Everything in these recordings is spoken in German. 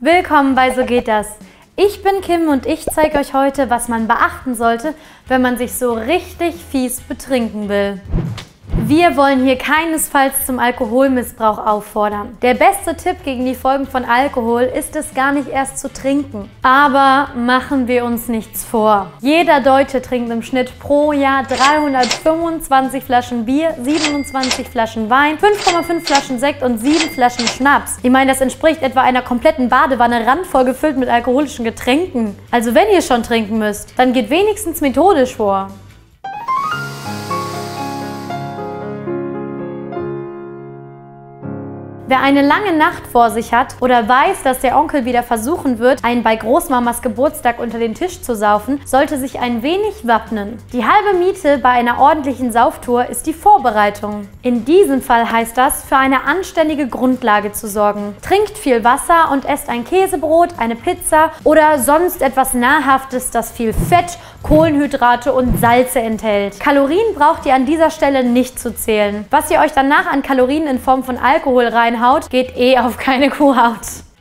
Willkommen bei So geht das. Ich bin Kim und ich zeige euch heute, was man beachten sollte, wenn man sich so richtig fies betrinken will. Wir wollen hier keinesfalls zum Alkoholmissbrauch auffordern. Der beste Tipp gegen die Folgen von Alkohol ist es gar nicht erst zu trinken. Aber machen wir uns nichts vor. Jeder Deutsche trinkt im Schnitt pro Jahr 325 Flaschen Bier, 27 Flaschen Wein, 5,5 Flaschen Sekt und 7 Flaschen Schnaps. Ich meine, das entspricht etwa einer kompletten Badewanne randvoll gefüllt mit alkoholischen Getränken. Also wenn ihr schon trinken müsst, dann geht wenigstens methodisch vor. Wer eine lange Nacht vor sich hat oder weiß, dass der Onkel wieder versuchen wird, einen bei Großmamas Geburtstag unter den Tisch zu saufen, sollte sich ein wenig wappnen. Die halbe Miete bei einer ordentlichen Sauftour ist die Vorbereitung. In diesem Fall heißt das, für eine anständige Grundlage zu sorgen. Trinkt viel Wasser und esst ein Käsebrot, eine Pizza oder sonst etwas Nahrhaftes, das viel Fett, Kohlenhydrate und Salze enthält. Kalorien braucht ihr an dieser Stelle nicht zu zählen. Was ihr euch danach an Kalorien in Form von Alkohol reinhaut, geht eh auf keine Kuhhaut.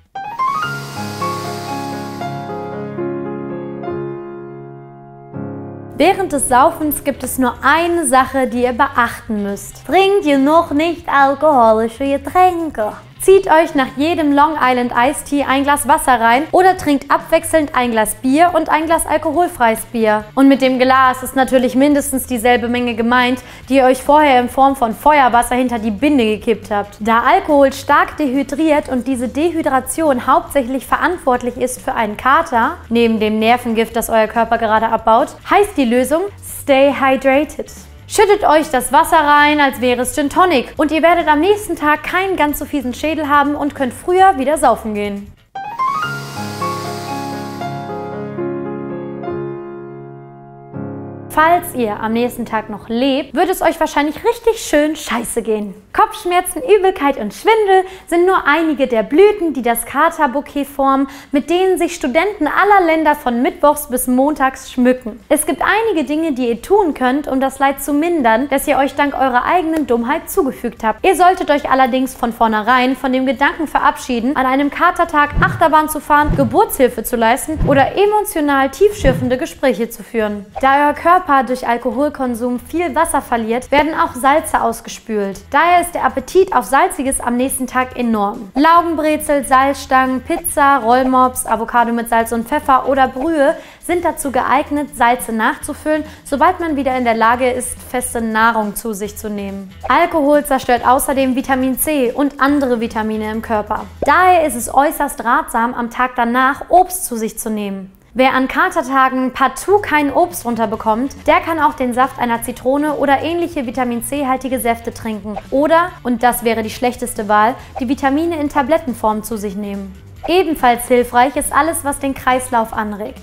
Während des Saufens gibt es nur eine Sache, die ihr beachten müsst. Trinkt ihr noch nicht alkoholische Getränke. Zieht euch nach jedem Long Island Iced Tea ein Glas Wasser rein oder trinkt abwechselnd ein Glas Bier und ein Glas alkoholfreies Bier. Und mit dem Glas ist natürlich mindestens dieselbe Menge gemeint, die ihr euch vorher in Form von Feuerwasser hinter die Binde gekippt habt. Da Alkohol stark dehydriert und diese Dehydration hauptsächlich verantwortlich ist für einen Kater, neben dem Nervengift, das euer Körper gerade abbaut, heißt die Lösung Stay Hydrated. Schüttet euch das Wasser rein, als wäre es Gin Tonic und ihr werdet am nächsten Tag keinen ganz so fiesen Schädel haben und könnt früher wieder saufen gehen. Falls ihr am nächsten Tag noch lebt, wird es euch wahrscheinlich richtig schön scheiße gehen. Kopfschmerzen, Übelkeit und Schwindel sind nur einige der Blüten, die das Katerbouquet formen, mit denen sich Studenten aller Länder von mittwochs bis montags schmücken. Es gibt einige Dinge, die ihr tun könnt, um das Leid zu mindern, das ihr euch dank eurer eigenen Dummheit zugefügt habt. Ihr solltet euch allerdings von vornherein von dem Gedanken verabschieden, an einem Katertag Achterbahn zu fahren, Geburtshilfe zu leisten oder emotional tiefschürfende Gespräche zu führen. Da euer Körper durch Alkoholkonsum viel Wasser verliert, werden auch Salze ausgespült. Daher ist der Appetit auf Salziges am nächsten Tag enorm. Laugenbrezel, Salzstangen, Pizza, Rollmops, Avocado mit Salz und Pfeffer oder Brühe sind dazu geeignet, Salze nachzufüllen, sobald man wieder in der Lage ist, feste Nahrung zu sich zu nehmen. Alkohol zerstört außerdem Vitamin C und andere Vitamine im Körper. Daher ist es äußerst ratsam, am Tag danach Obst zu sich zu nehmen. Wer an Katertagen partout kein Obst runterbekommt, der kann auch den Saft einer Zitrone oder ähnliche Vitamin C-haltige Säfte trinken. Oder, und das wäre die schlechteste Wahl, die Vitamine in Tablettenform zu sich nehmen. Ebenfalls hilfreich ist alles, was den Kreislauf anregt.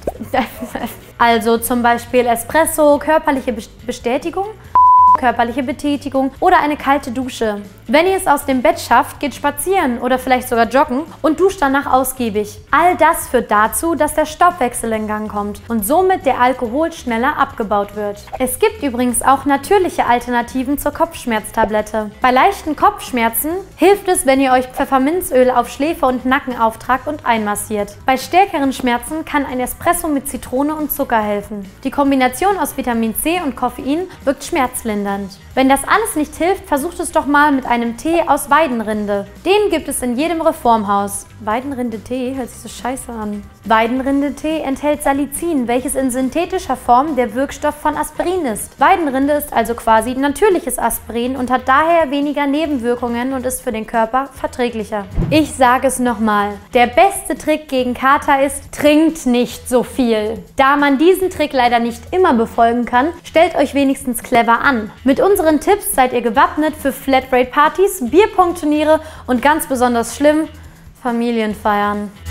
Also zum Beispiel Espresso, körperliche Bestätigung, körperliche Betätigung oder eine kalte Dusche. Wenn ihr es aus dem Bett schafft, geht spazieren oder vielleicht sogar joggen und duscht danach ausgiebig. All das führt dazu, dass der Stoffwechsel in Gang kommt und somit der Alkohol schneller abgebaut wird. Es gibt übrigens auch natürliche Alternativen zur Kopfschmerztablette. Bei leichten Kopfschmerzen hilft es, wenn ihr euch Pfefferminzöl auf Schläfe und Nacken auftragt und einmassiert. Bei stärkeren Schmerzen kann ein Espresso mit Zitrone und Zucker helfen. Die Kombination aus Vitamin C und Koffein wirkt schmerzlindernd. Wenn das alles nicht hilft, versucht es doch mal mit einem Tee aus Weidenrinde. Den gibt es in jedem Reformhaus. Weidenrinde-Tee hört sich so scheiße an. Weidenrinde-Tee enthält Salicin, welches in synthetischer Form der Wirkstoff von Aspirin ist. Weidenrinde ist also quasi natürliches Aspirin und hat daher weniger Nebenwirkungen und ist für den Körper verträglicher. Ich sage es nochmal, der beste Trick gegen Kater ist, trinkt nicht so viel. Da man diesen Trick leider nicht immer befolgen kann, stellt euch wenigstens clever an. Mit unseren Tipps seid ihr gewappnet für Flatrate-Partys, Bierpong-Turniere und ganz besonders schlimm, Familienfeiern.